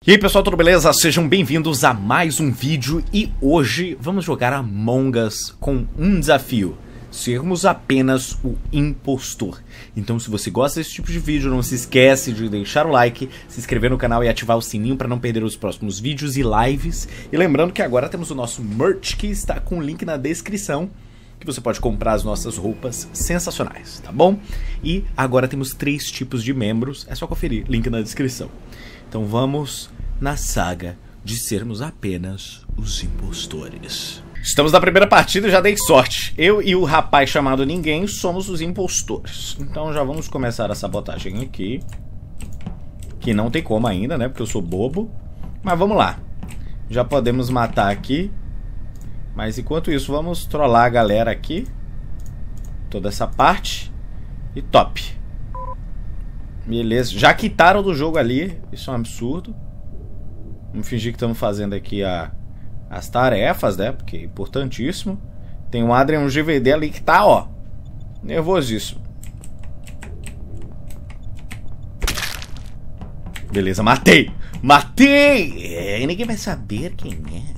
E aí pessoal, tudo beleza? Sejam bem-vindos a mais um vídeo e hoje vamos jogar Among Us com um desafio: sermos apenas o impostor. Então se você gosta desse tipo de vídeo, não se esquece de deixar o like, se inscrever no canal e ativar o sininho para não perder os próximos vídeos e lives. E lembrando que agora temos o nosso merch que está com o link na descrição, que você pode comprar as nossas roupas sensacionais, tá bom? E agora temos 3 tipos de membros, é só conferir, link na descrição. Então vamos na saga de sermos apenas os impostores. Estamos na primeira partida e já dei sorte. Eu e o rapaz chamado Ninguém somos os impostores. Então já vamos começar a sabotagem aqui. Que não tem como ainda, né? Porque eu sou bobo. Mas vamos lá. Já podemos matar aqui. Mas enquanto isso, vamos trollar a galera aqui. Toda essa parte. E top. Beleza. Já quitaram do jogo ali. Isso é um absurdo. Vamos fingir que estamos fazendo aqui as tarefas, né? Porque é importantíssimo. Tem o Adrian, um GVD ali que tá, ó, nervosíssimo. Beleza, matei! Matei! Ninguém vai saber quem é.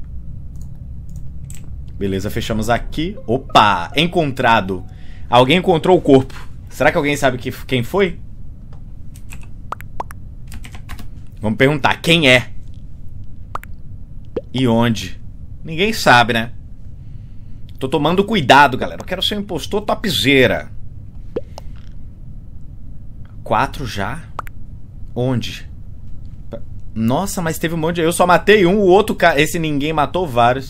Beleza, fechamos aqui. Opa! Encontrado. Alguém encontrou o corpo. Será que alguém sabe quem foi? Vamos perguntar quem é. E onde? Ninguém sabe, né? Tô tomando cuidado, galera. Eu quero ser um impostor topzera. 4 já? Onde? Nossa, mas teve um monte de... Eu só matei um, o outro cara... Esse Ninguém matou vários.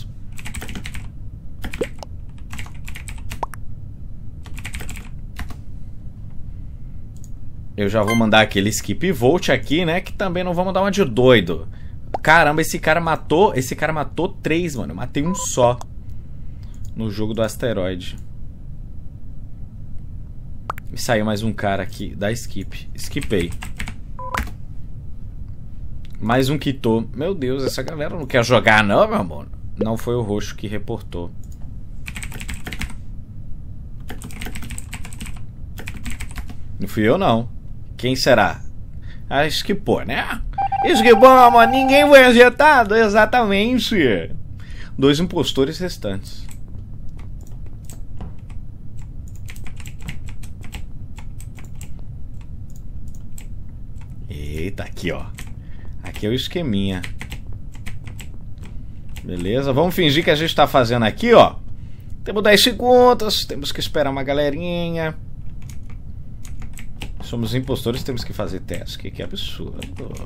Eu já vou mandar aquele skip vote aqui, né? Que também não vamos dar uma de doido. Caramba, esse cara matou 3, mano. Eu matei um só no jogo do asteroide. E saiu mais um cara aqui. Dá skip. Skipei. Mais um quitou. Meu Deus, essa galera não quer jogar não, meu amor. Não foi o roxo que reportou. Não fui eu, não. Quem será? Ah, skipou, né? Esquipou, mano. Ninguém foi acertado. Exatamente. 2 impostores restantes. Eita, aqui, ó. Aqui é o esqueminha. Beleza, vamos fingir que a gente tá fazendo aqui, ó. Temos 10 segundos. Temos que esperar uma galerinha. Somos impostores, temos que fazer teste. Que absurdo.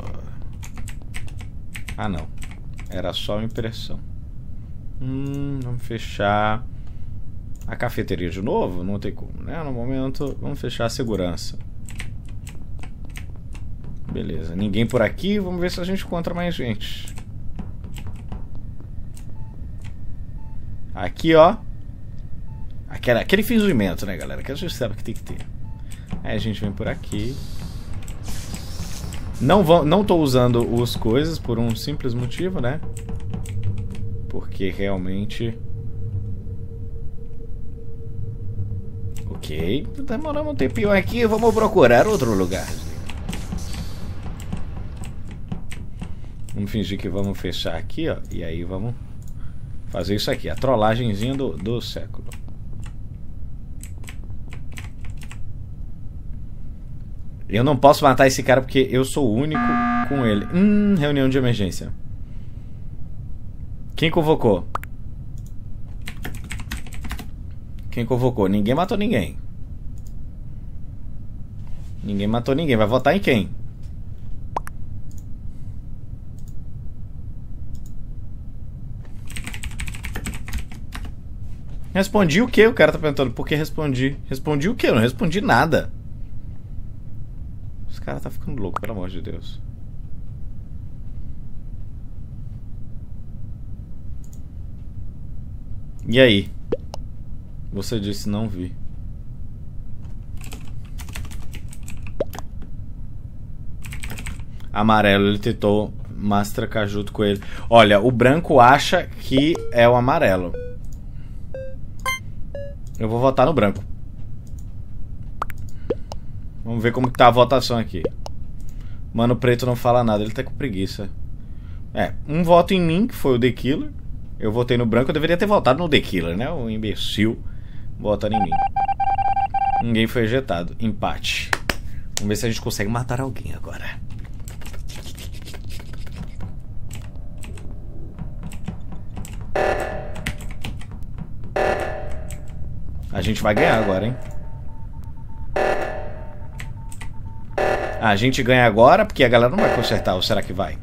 Ah, não. Era só uma impressão. Vamos fechar a cafeteria de novo? Não tem como, né? No momento, vamos fechar a segurança. Beleza. Ninguém por aqui. Vamos ver se a gente encontra mais gente. Aqui, ó. Aquele fingimento, né, galera? Que a gente sabe que tem que ter. Aí a gente vem por aqui. Não tô usando os coisas por um simples motivo, né? Porque realmente... Ok. Demoramos um tempinho aqui. Vamos procurar outro lugar. Vamos fingir que vamos fechar aqui, ó. E aí vamos fazer isso aqui. A trollagenzinha do século. Eu não posso matar esse cara porque eu sou o único com ele. Reunião de emergência. Quem convocou? Quem convocou? Ninguém matou ninguém. Ninguém matou ninguém. Vai votar em quem? Respondi o quê? O cara tá perguntando por que respondi. Respondi o quê? Eu não respondi nada. O cara tá ficando louco, pelo amor de Deus. E aí? Você disse não vi. Amarelo, ele tentou mastracar junto com ele. Olha, o branco acha que é o amarelo. Eu vou votar no branco. Vamos ver como que tá a votação aqui. Mano Preto não fala nada, ele tá com preguiça. Um voto em mim, que foi o The Killer. Eu votei no branco, eu deveria ter votado no The Killer, né? O imbecil votando em mim. Ninguém foi ejetado. Empate. Vamos ver se a gente consegue matar alguém agora. A gente vai ganhar agora, hein? A gente ganha agora porque a galera não vai consertar, ou será que vai?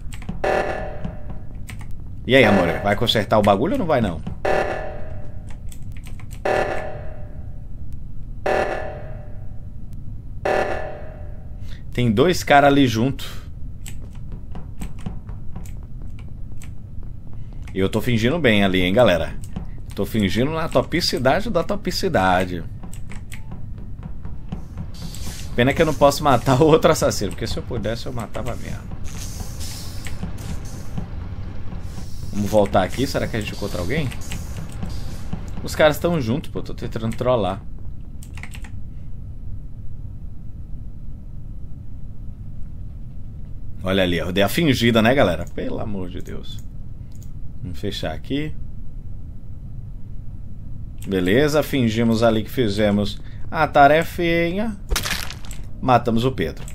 E aí, amor? Vai consertar o bagulho ou não vai, não? Tem dois caras ali junto. E eu tô fingindo bem ali, hein, galera? Tô fingindo na topicidade da topicidade. Pena que eu não posso matar o outro assassino, porque se eu pudesse eu matava mesmo. Vamos voltar aqui, será que a gente encontra alguém? Os caras estão juntos, pô, tô tentando trollar. Olha ali, eu dei a fingida, né, galera? Pelo amor de Deus. Vamos fechar aqui. Beleza, fingimos ali que fizemos a tarefinha. Matamos o Pedro.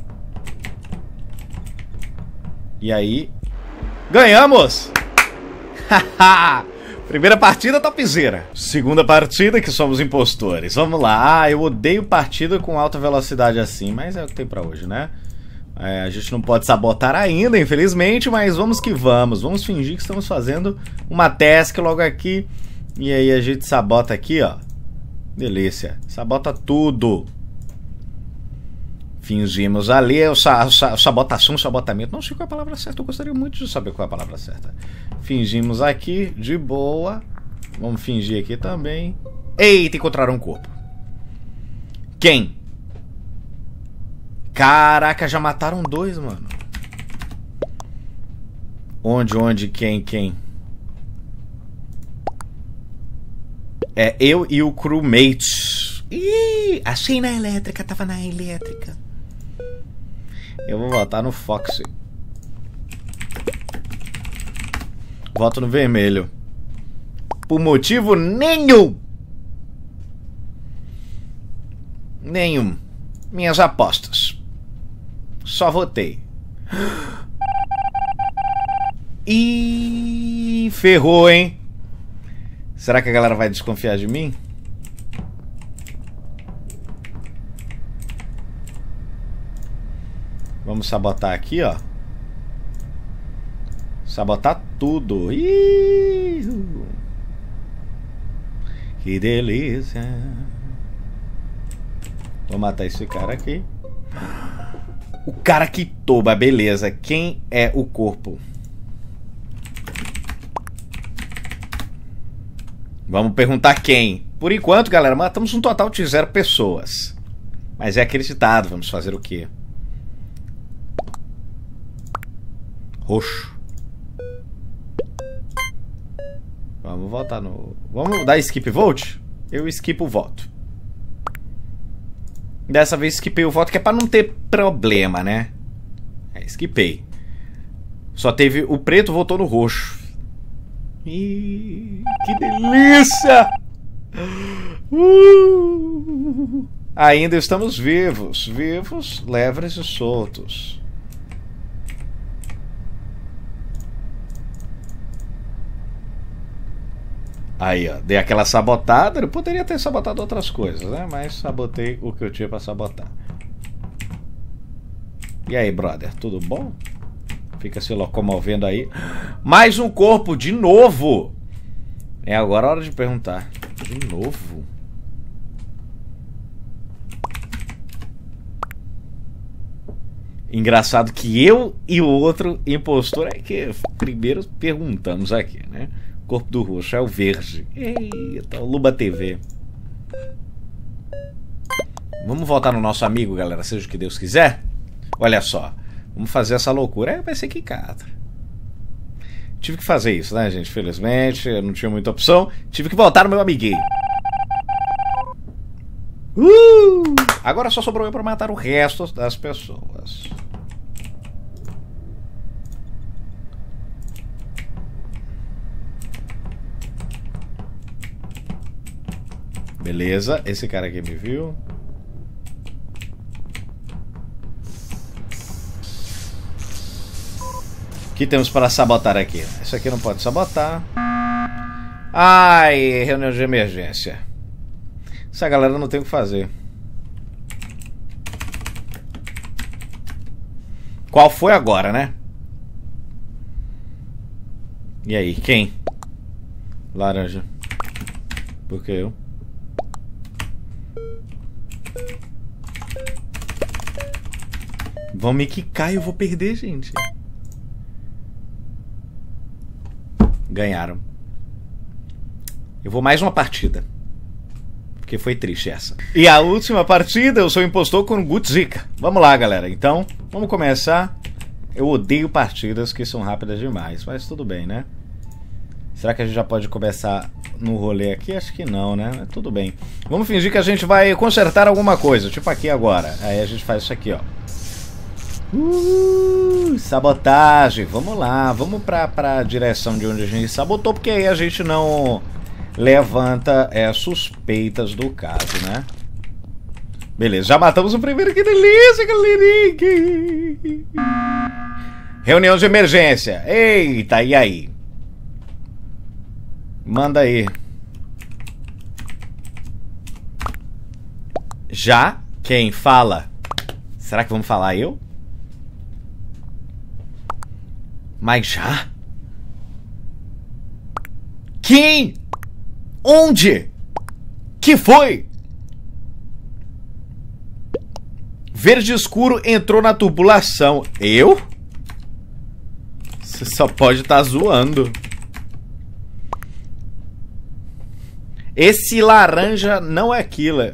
E aí... ganhamos! Primeira partida, topzera. Segunda partida, que somos impostores. Vamos lá. Eu odeio partida com alta velocidade assim, mas é o que tem pra hoje, né? A gente não pode sabotar ainda, infelizmente, mas vamos que vamos. Vamos fingir que estamos fazendo uma task logo aqui. E aí a gente sabota aqui, ó. Delícia. Sabota tudo. Fingimos ali. Sabotação, sabotamento. Não sei qual é a palavra certa. Eu gostaria muito de saber qual é a palavra certa. Fingimos aqui, de boa. Vamos fingir aqui também. Eita, encontraram um corpo. Quem? Caraca, já mataram dois, mano. Onde, quem? É eu e o crewmate. Ih, achei na elétrica, tava na elétrica. Eu vou votar no Foxy. Voto no vermelho. Por motivo nenhum. Nenhum. Minhas apostas. Só votei. Ih, ferrou, hein? Será que a galera vai desconfiar de mim? Vamos sabotar aqui, ó. Sabotar tudo. Ih, que delícia. Vou matar esse cara aqui. O cara que toba, beleza. Quem é o corpo? Vamos perguntar quem. Por enquanto, galera, matamos um total de 0 pessoas. Mas é acreditado. Vamos fazer o quê? Roxo. Vamos votar no... Vamos dar skip vote? Eu skip o voto. Dessa vez skipei o voto, que é pra não ter problema, né? Skipei. Só teve... O preto votou no roxo. Ih, que delícia! Ainda estamos vivos. Vivos, leves e soltos. Aí, ó, dei aquela sabotada. Eu poderia ter sabotado outras coisas, né? Mas sabotei o que eu tinha pra sabotar. E aí, brother, tudo bom? Fica se locomovendo aí. Mais um corpo, de novo! É agora a hora de perguntar. De novo? Engraçado que eu e o outro impostor é que primeiro perguntamos aqui, né? O corpo do roxo é o verde. Eita, o Luba TV. Vamos voltar no nosso amigo, galera, seja o que Deus quiser. Olha só, vamos fazer essa loucura. Vai ser que cata. Tive que fazer isso, né, gente? Felizmente, eu não tinha muita opção. Tive que voltar no meu amiguinho. Agora só sobrou eu pra matar o resto das pessoas. Beleza, esse cara aqui me viu. O que temos para sabotar aqui? Isso aqui não pode sabotar. Ai, reunião de emergência. Essa galera não tem o que fazer. Qual foi agora, né? E aí, quem? Laranja. Por que eu? Vão me quicar e eu vou perder, gente. Ganharam. Eu vou mais uma partida. Porque foi triste essa. E a última partida eu sou impostor com Gutzika. Vamos lá, galera. Então, vamos começar. Eu odeio partidas que são rápidas demais. Mas tudo bem, né? Será que a gente já pode começar no rolê aqui? Acho que não, né? Mas tudo bem. Vamos fingir que a gente vai consertar alguma coisa. Tipo aqui agora. Aí a gente faz isso aqui, ó. Sabotagem. Vamos lá. Vamos pra direção de onde a gente sabotou. Porque aí a gente não levanta suspeitas do caso, né? Beleza. Já matamos o primeiro. Que delícia, galerinha. Reunião de emergência. Eita, e aí? Manda aí. Já? Quem fala? Será que vamos falar eu? Mas já? Quem? Onde? Que foi? Verde escuro entrou na tubulação. Eu? Você só pode estar zoando. Esse laranja não é killer.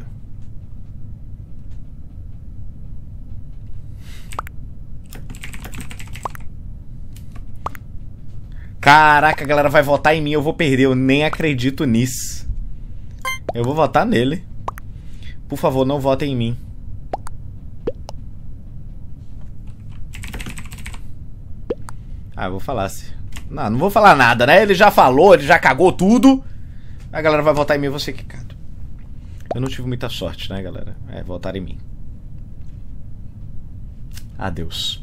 Caraca, a galera vai votar em mim, eu vou perder, eu nem acredito nisso. Eu vou votar nele. Por favor, não votem em mim. Ah, eu vou falar se... Não vou falar nada, né? Ele já falou, ele já cagou tudo. A galera vai votar em mim e eu vou ser quicado. Eu não tive muita sorte, né, galera? Votar em mim. Adeus.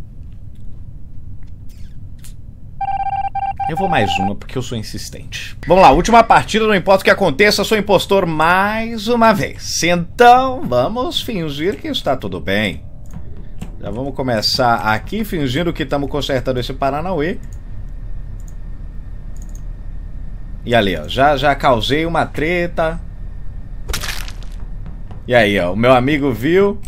Eu vou mais uma, porque eu sou insistente. Vamos lá, última partida, não importa o que aconteça, sou impostor mais uma vez. Então, vamos fingir que está tudo bem. Já vamos começar aqui, fingindo que estamos consertando esse Paranauê. E ali, ó, já causei uma treta. E aí, ó, o meu amigo viu.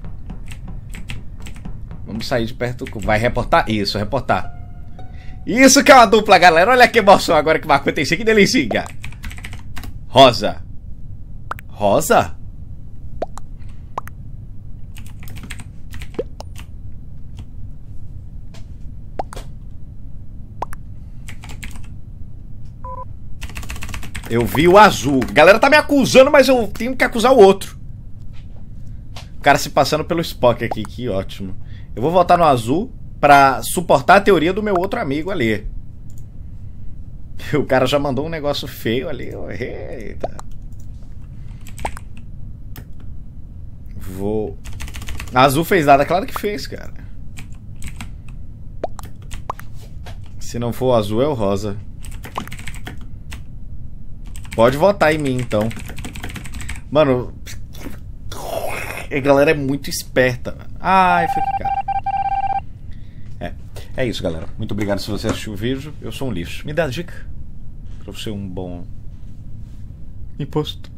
Vamos sair de perto. Vai reportar? Isso, reportar. Isso que é uma dupla, galera. Olha que emoção agora que vai acontecer. Que delicinha. Rosa. Rosa? Eu vi o azul. A galera tá me acusando, mas eu tenho que acusar o outro. O cara se passando pelo Spock aqui. Que ótimo. Eu vou votar no azul pra suportar a teoria do meu outro amigo ali. O cara já mandou um negócio feio ali. Eita. Vou... A azul fez nada. Claro que fez, cara. Se não for o azul, é o rosa. Pode votar em mim, então. Mano... A galera é muito esperta. Ai, foi que cara. É isso, galera. Muito obrigado se você assistiu o vídeo. Eu sou um lixo. Me dá dica pra você ser um bom imposto.